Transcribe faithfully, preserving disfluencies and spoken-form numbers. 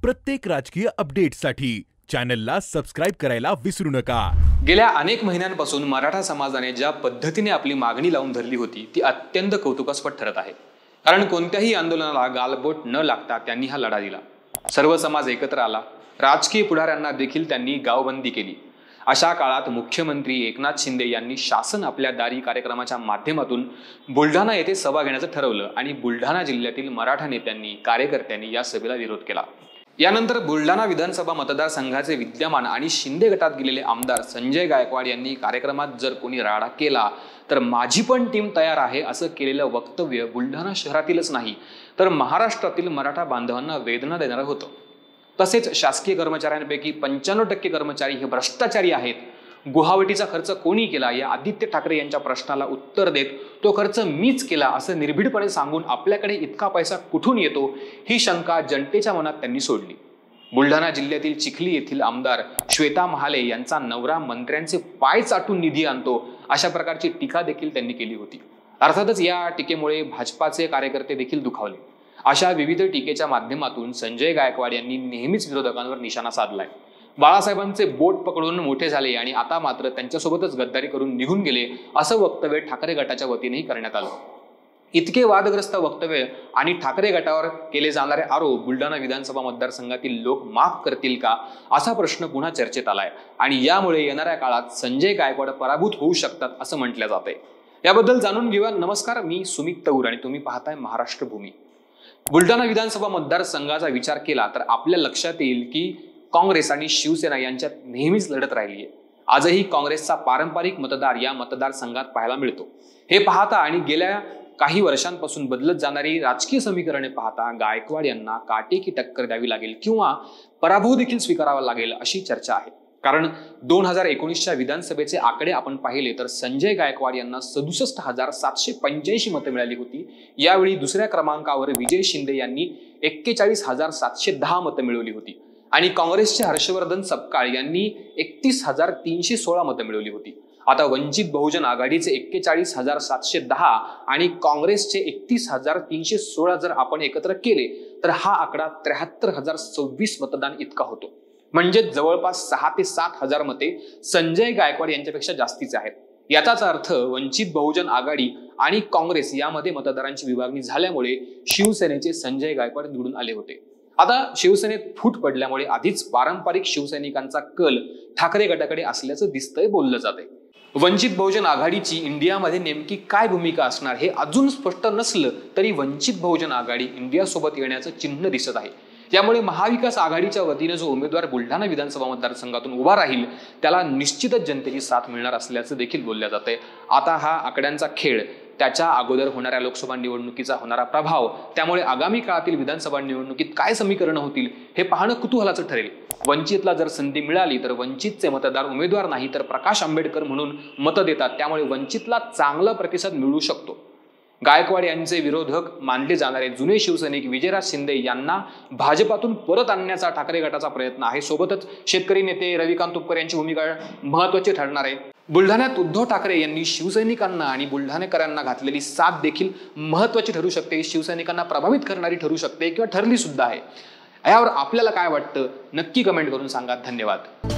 प्रत्येक राजकीय अपडेटसाठी चॅनलला सबस्क्राइब करायला विसरू नका। गेल्या अनेक महिन्यांपासून मराठा समाजाने ज्या पद्धतीने आपली मागणी लावून धरली होती ती अत्यंत कौतुकास्पद ठरत आहे। कारण कोणत्याही आंदोलनाला गालबोट न लागता त्यांनी हा लढा दिला। सर्व समाज एकत्र आला, राजकीय पुढाऱ्यांना देखील त्यांनी गावबंदी केली। अशा काळात मुख्यमंत्री एकनाथ शिंदे यांनी शासन आपल्या दारी कार्यक्रमाच्या माध्यमातून बुलढाणा येथे सभा घेण्याचं ठरवलं आणि बुलढाणा जिल्ह्यातील मराठा नेत्यांनी कार्यकर्त्यांनी या सभेला विरोध केला। यानंतर बुलढाणा विधानसभा मतदारसंघाचे विद्यमान आणि शिंदे गटात गेलेले आमदार संजय गायकवाड यांनी कार्यक्रमात जर कोणी राडा केला तर माझी पण टीम तयार आहे असं केलेलं वक्तव्य बुलढाणा शहरातीलच नाही तर महाराष्ट्रातील मराठा बांधवांना वेदना देणारं होतं। तसेच शासकीय कर्मचाऱ्यांपैकी पंच्याण्णव टक्के कर्मचारी हे भ्रष्टाचारी आहेत। गुहावटीचा खर्च कोणी केला या आदित्य ठाकरे यांच्या प्रश्नाला उत्तर देत तो खर्च मीच केला असं निर्भीडपणे सांगून आपल्याकडे इतका पैसा कुठून येतो ही शंका जनतेच्या मनात त्यांनी सोडली। बुलढाणा जिल्ह्यातील चिखली येथील आमदार श्वेता महाले यांचा नवरा मंत्र्यांचे पाय चाटून निधी आणतो अशा प्रकारची टीका देखील त्यांनी केली होती। अर्थातच या टीकेमुळे भाजपाचे कार्यकर्ते देखील दुखावले। अशा विविध टीकेच्या माध्यमातून संजय गायकवाड यांनी नेहमीच विरोधकांवर निशाणा साधलाय। बाळासाहेबांचे बोट पकडून मोठे झाले आणि आता मात्र त्यांच्यासोबतच गद्दारी करून निघून गेले असं वक्तव्य ठाकरे गटाच्या वतीनेही करण्यात आलं। इतके वादग्रस्त वक्तव्य आणि ठाकरे गटावर केले जाणारे आरोप बुलढाणा विधानसभा मतदारसंघातील लोक माफ करतील का असा प्रश्न पुन्हा चर्चेत आलाय आणि यामुळे येणाऱ्या काळात संजय गायकवाड पराभूत होऊ शकतात असं म्हटलं जातंय। याबद्दल जाणून घेऊया। नमस्कार, मी सुमित तौर आणि तुम्ही पाहताय महाराष्ट्र भूमी। बुलढाणा विधानसभा मतदारसंघाचा विचार केला तर आपल्या लक्षात येईल की काँग्रेस आणि शिवसेना यांच्यात नेहमीच लढत राहिली आहे। आजही काँग्रेसचा पारंपरिक मतदार या मतदारसंघात पाहायला मिळतो। हे पाहता आणि गेल्या काही वर्षांपासून बदलत जाणारी राजकीय समीकरणे पाहता गायकवाड यांना काटेकी टक्कर द्यावी लागेल किंवा पराभव देखील स्वीकारावा लागेल अशी चर्चा आहे। कारण दोन हजार एकोणीसच्या विधानसभेचे आकडे आपण पाहिले तर संजय गायकवाड यांना सदुसष्ट हजार सातशे पंच्याऐंशी मतं मिळाली होती। यावेळी दुसऱ्या क्रमांकावर विजय शिंदे यांनी एक्केचाळीस हजार सातशे दहा मतं मिळवली होती आणि काँग्रेसचे हर्षवर्धन सपकाळ यांनी एकतीस हजार तीनशे सोळा मतं मिळवली होती। आता वंचित बहुजन आघाडीचे एक्केचाळीस हजार सातशे दहा आणि काँग्रेसचे एकतीस हजार तीनशे सोळा जर आपण एकत्र केले तर हा आकडा त्र्याहत्तर हजार सव्वीस मतदान इतका होतो। म्हणजे जवळपास सहा ते सात हजार मते संजय गायकवाड यांच्यापेक्षा जास्तीचे आहेत। याचाच अर्थ वंचित बहुजन आघाडी आणि काँग्रेस यामध्ये मतदारांची विभागणी झाल्यामुळे शिवसेनेचे संजय गायकवाड निवडून आले होते। आता शिवसेनेत फूट पडल्यामुळे आधीच पारंपरिक शिवसैनिकांचा कल ठाकरे गटाकडे असल्याचं दिसतंय, बोललं जातंय। वंचित बहुजन आघाडीची इंडियामध्ये नेमकी काय भूमिका असणार हे अजून स्पष्ट नसलं तरी वंचित बहुजन आघाडी इंडिया सोबत येण्याचं चिन्ह दिसत आहे। त्यामुळे महाविकास आघाडीच्या वतीने जो उमेदवार बुलढाणा विधानसभा मतदारसंघातून उभा राहील त्याला निश्चितच जनतेची साथ मिळणार असल्याचं देखील बोललं जातंय। आता हा आकड्यांचा खेळ, त्याच्या अगोदर होणाऱ्या लोकसभा निवडणुकीचा होणारा प्रभाव, त्यामुळे आगामी काळातील विधानसभा निवडणुकीत काय समीकरण होतील हे पाहणं कुतूहलाचं ठरेल। वंचितला जर संधी मिळाली तर वंचितचे मतदार उमेदवार नाही तर प्रकाश आंबेडकर म्हणून मतं देतात, त्यामुळे वंचितला चांगला प्रतिसाद मिळू शकतो। गायकवाड यांचे विरोधक मानले जाणारे जुने शिवसैनिक विजयराज शिंदे यांना भाजपातून परत आणण्याचा ठाकरे गटाचा प्रयत्न आहे। सोबतच शेतकरी नेते रविकांत तुपकर यांची भूमिका महत्त्वाची ठरणार आहे। बुलढाण्यात उद्धव ठाकरे यांनी शिवसैनिकांना आणि बुलढाणेकरांना घातलेली साथ देखील महत्त्वाची ठरू शकते, शिवसैनिकांना प्रभावित करणारी ठरू शकते किंवा ठरली सुद्धा आहे। यावर आपल्याला काय वाटतं नक्की कमेंट करून सांगा। धन्यवाद।